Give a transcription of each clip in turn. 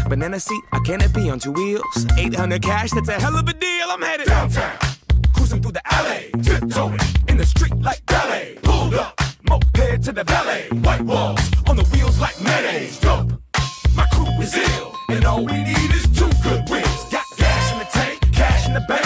Banana seat, I cannot be on two wheels. 800 cash, that's a hell of a deal. I'm headed downtown, cruising through the alley, tiptoeing in the street like ballet. Pulled up, moped to the valet. White walls on the wheels like mayonnaise. Dope, my crew is ill, and all we need is two good wheels. Got gas in the tank, cash in the bank.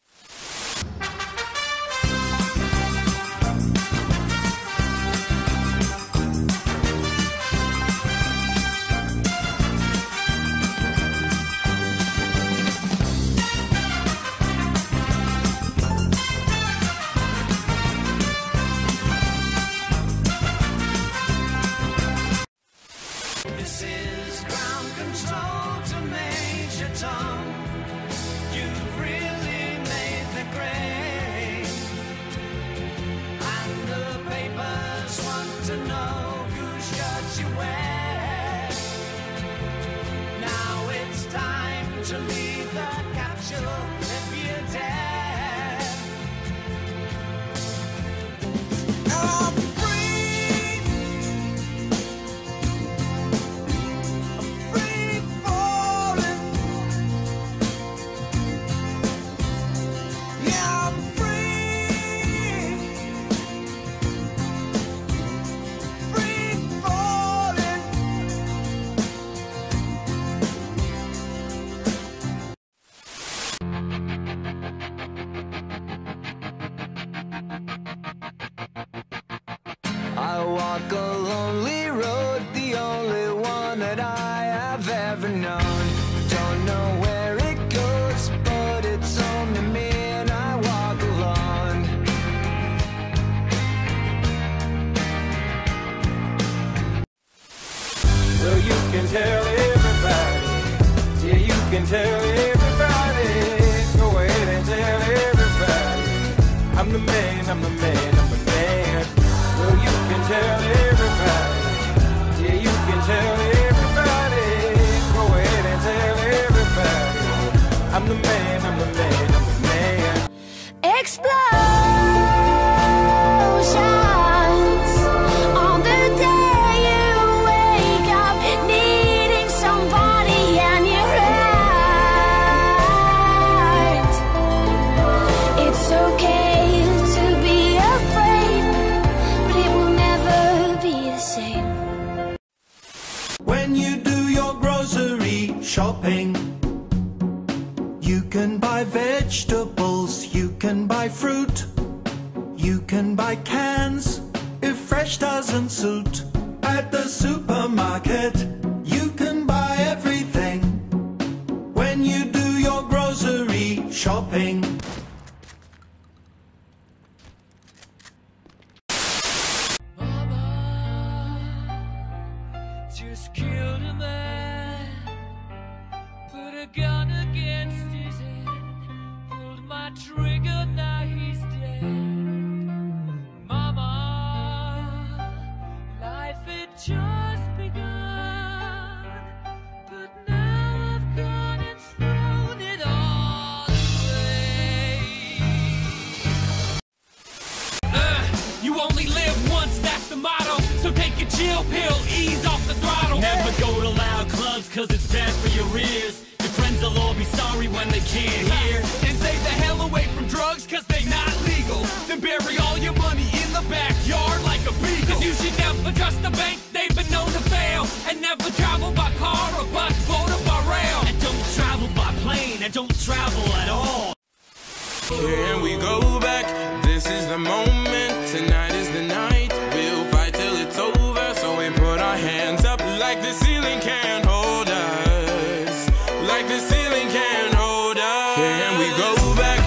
This is ground control to Major Tom. You've really made the grade, and the papers want to know whose shirt you wear. Now it's time to leave the capsule if you dare. I'm free. Free falling. Yeah, I'm free. Free falling. I walk a lonely road, the only one that I have ever known. Don't know where it goes, but it's only me and I walk alone. Well, you can tell everybody. Yeah, you can tell everybody. Go ahead and tell everybody. I'm the man, I'm the man, I'm the man. Well, you can tell everybody. Yeah, you can tell everybody. Go ahead and tell everybody. I'm the man, I'm the man, I'm the man. Explosions on the day you wake up needing somebody and you're right. It's okay to be afraid, but it will never be the same. When you do your grocery shopping, you can buy vegetables, you can buy fruit, you can buy cans if fresh doesn't suit. At the supermarket, you can buy everything. When you do your grocery shopping. Just killed a man, put a gun against his head, pulled my trigger, now he's dead. Mama, life had just begun, but now I've gone and thrown it all away. You only live once, that's the motto. So take a chill pill, ease off the throttle. Never go to loud clubs, cause it's bad for your ears. Your friends will all be sorry when they can't hear. And stay the hell away from drugs, cause they not legal. Then bury all your money in the backyard like a beagle. Cause you should never trust the bank, they've been known to fail. And never travel by car or bus, boat or by rail. And don't travel by plane, and don't travel at all. Can we go back? This is the moment. Tonight is the night. We'll fight till it's over. So we put our hands up like the ceiling can't hold us. Like the ceiling can't hold us. Can we go back?